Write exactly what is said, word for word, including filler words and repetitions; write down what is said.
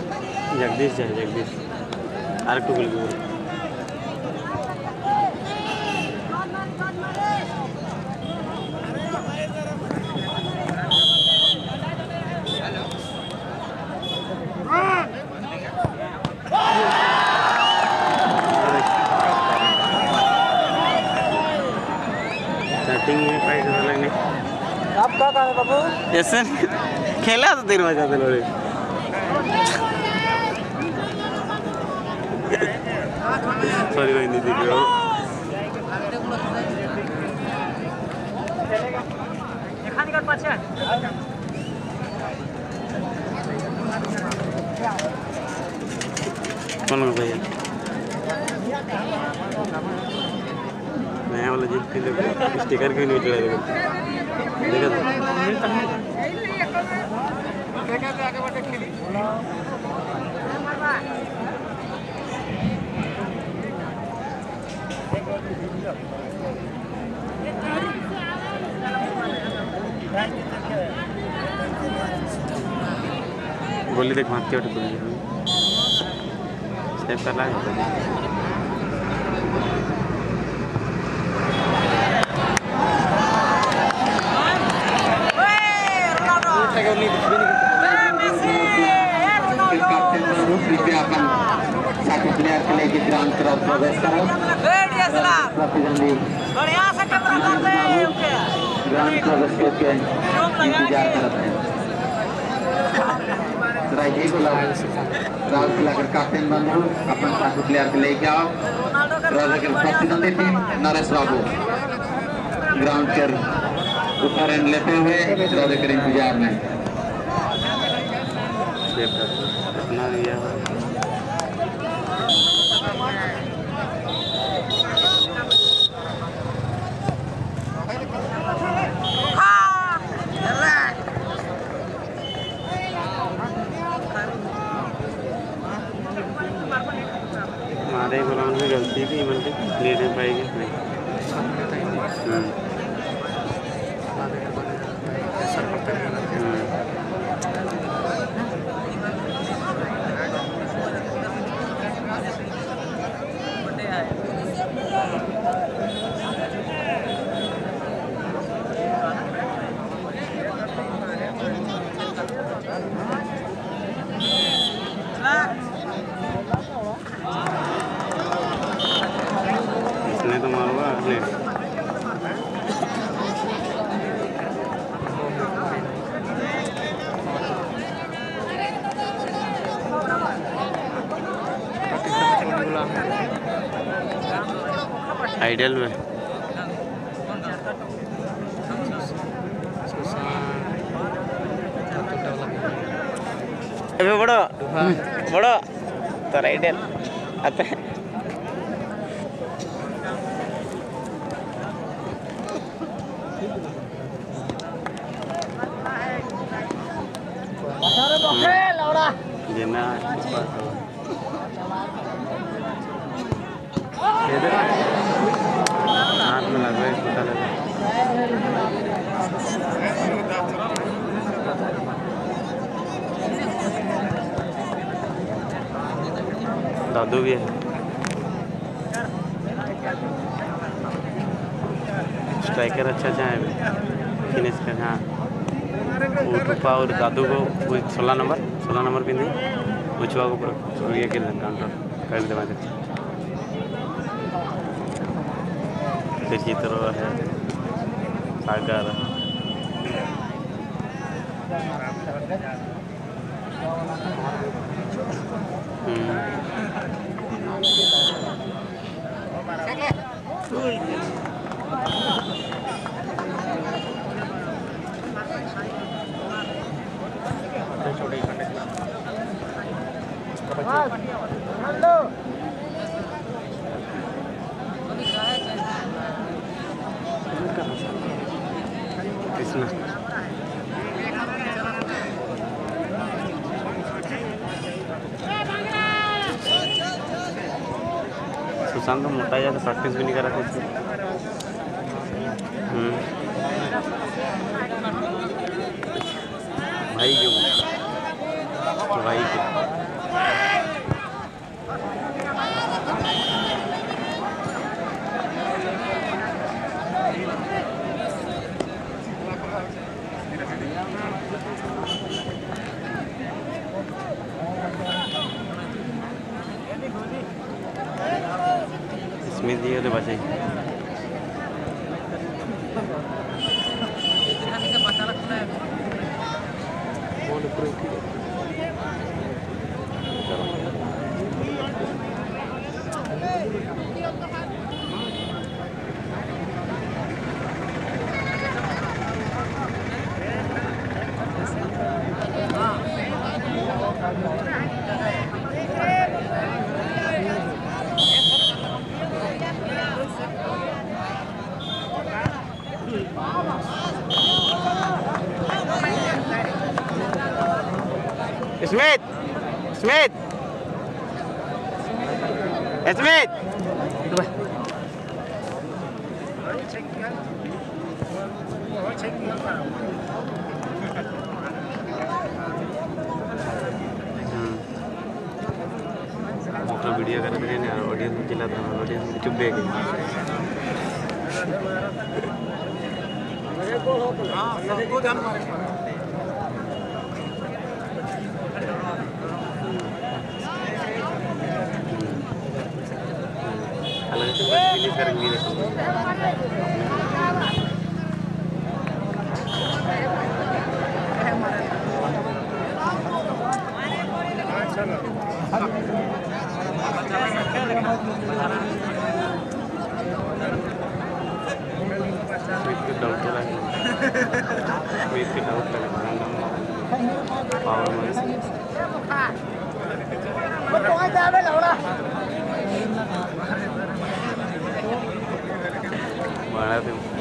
जगदीश जाए जगदीश आर टुकल स्टार्टिंग में प्राइस लगने आप क्या कह रहे बाबू? ऐसे खेला तो तीन बजे जाते लोग सॉरी भाई नहीं दिख रहा हूँ कौन भैया नया वाला जीत के लिए स्टिकर क्यों नहीं चला देखा बोली देख मारती है स्टेप कर रहा साथी प्लेयर के लिए ग्राउंड तरफ प्रवेश करो बढ़िया से कैमरा कर दे ग्राउंड प्रवेश करके इंतजार करते हैं राइजी को राहुल खिलाकर कैप्टन बंधु अपन साथी प्लेयर के लेके आओ प्रतिद्वंदी टीम नरेश बाबू ग्राउंड के ऊपर एंड लेते हुए राजा के इंतजार में अपना दिया हमारे ग्राउंड में गलती की इवेंट ले नहीं पाएगी इसने तो मारूंगा अपने आइडियल में अबे बड़ो बड़ो तो आइडियल आता है जेना हाथ में लग रहा है पता लगा दादू भी है स्ट्राइकर अच्छा अच्छा है फिनिश कर हाँ उठपा और दादू को सोलह नंबर सोलह नंबर पिंदी उछवा को पूरा ये खेल काउंटर कर दे मारे देखिए तो है सागर कृष्णा सुशांत तो मोटा या तो प्रैक्टिस भी नहीं करा कुछ भाई क्यों भाई क्यों स्मिथ जी होते बचाई Smith! Smith! Smith! मोटा वीडियो कर रहे हैं ऑडियंस चिल्ला था ऑडियंस चुप दे गई अलग से रिलीज करेंगे डाउट लगा डाउट लगा पावर बड़ा